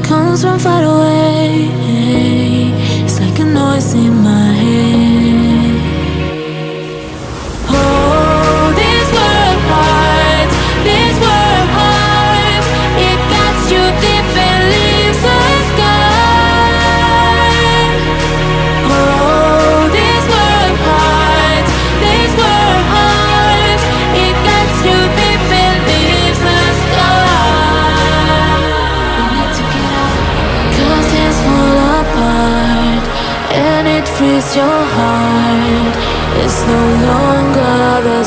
comes from far away. It's like a noise in my head. Oh, this world heart, this world heart, it cuts you deep and leaves a scar. Oh, this world heart, it cuts you deep and leaves a scar. Cause it's fall apart and it frees your heart. It's no longer the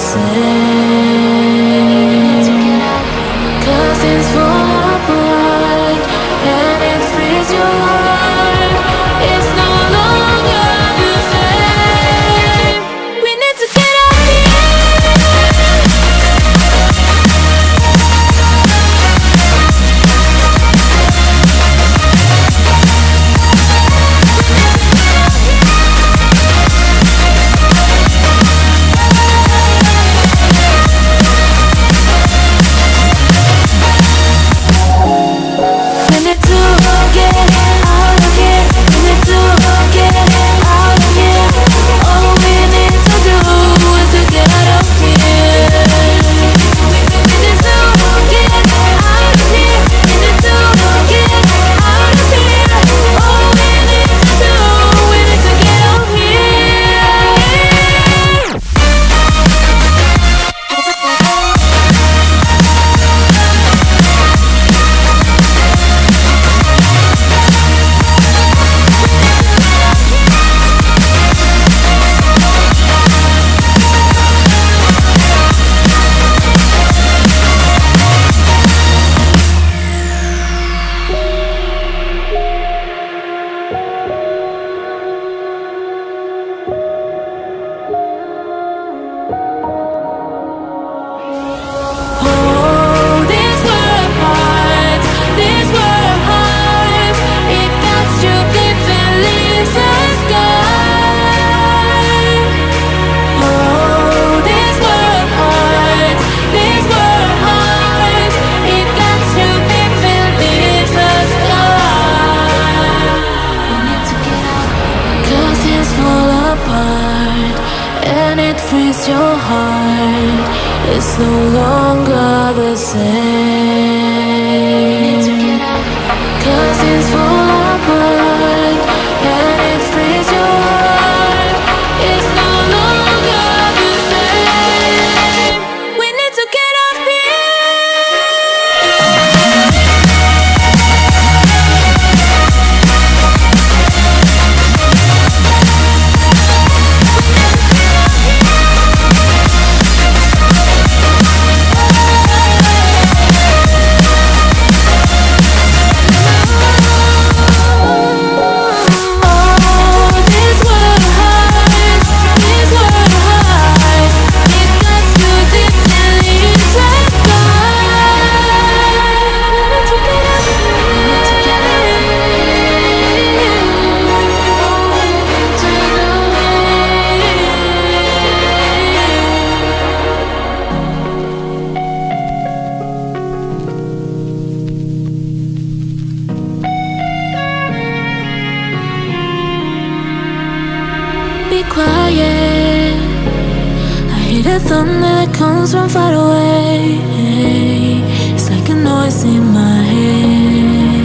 same. Cause it's fall apart and it frees your heart. It's no longer the same. We need to get out of your heart. It's no longer the same. Cause it's fall apart and it frees your heart. It's no longer the same. We need to get up quiet. I hear the thunder that comes from far away. It's like a noise in my head.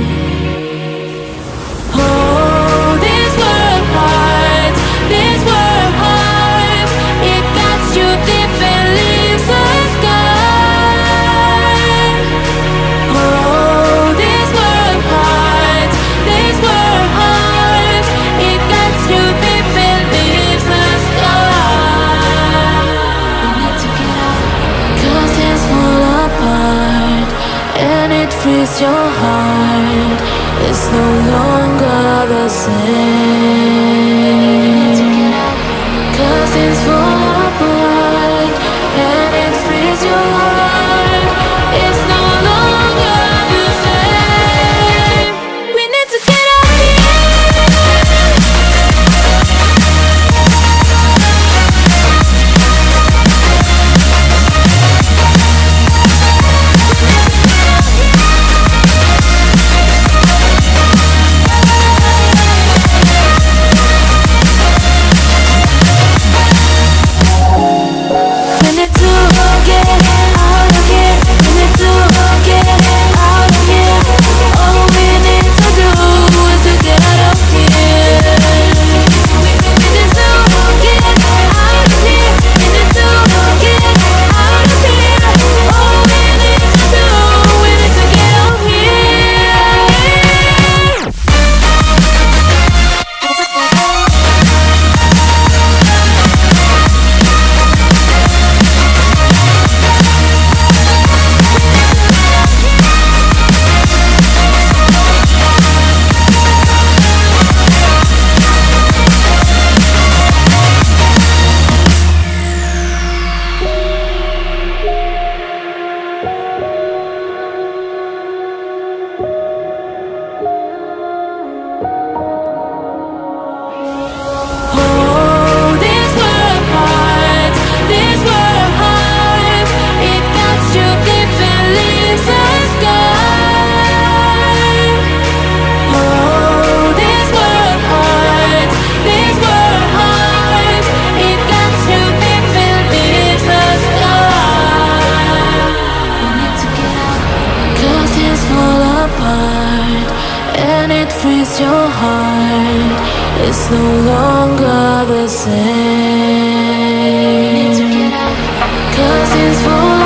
Oh, this world heart, it cuts you deep and leaves a scar. Oh, this world heart, it cuts you deep and leaves a scar. Cause it's fall apart and it frees your heart. It's no longer the same. Cause it's fall apart and it frees your heart. It's no longer the same. We need to get out of here. and it frees your heart. It's no longer the same. 'Cause it's full